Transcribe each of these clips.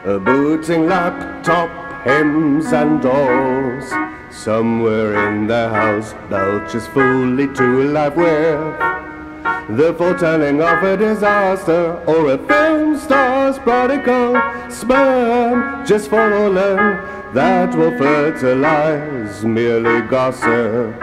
booting laptop hymns and dolls. Somewhere in the house belches fully to life with the foretelling of a disaster, or a film star's prodigal sperm just fallen that will fertilize merely gossip.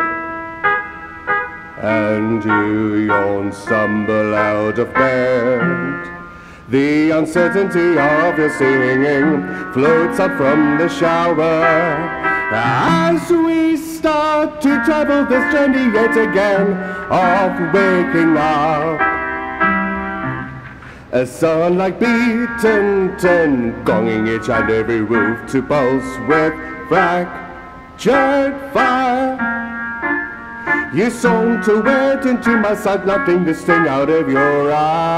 And you yawn, stumble out of bed. The uncertainty of your singing floats up from the shower as we start to travel this journey yet again of waking up. A sun like beaten tin, gonging each and every roof to pulse with fractured fire. You song to wet into my sight, nothing to sting out of your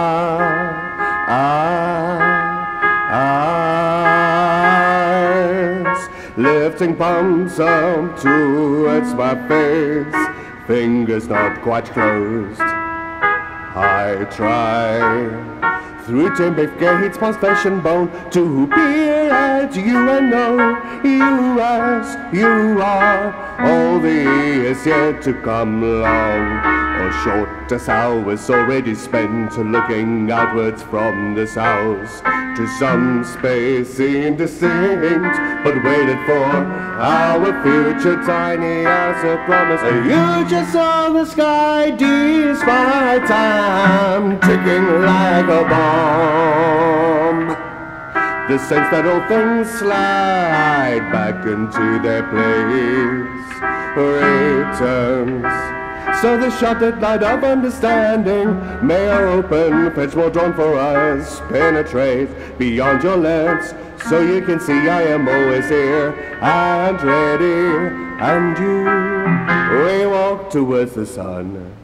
eyes. Lifting palms up towards my face, fingers not quite closed. I try through timber gates past flesh and bone to peer at you and know you as you are. All the years yet to come long, or shortest hours already spent looking outwards from this house to some space indistinct, but waited for our future tiny as a promise. You just saw the sky despite time ticking like a bomb. The sense that all things slide back into their place returns. So the shuttered light of understanding may open, fetch more dawn for us, penetrate beyond your lens, so you can see I am always here and ready. And you, we walk towards the sun.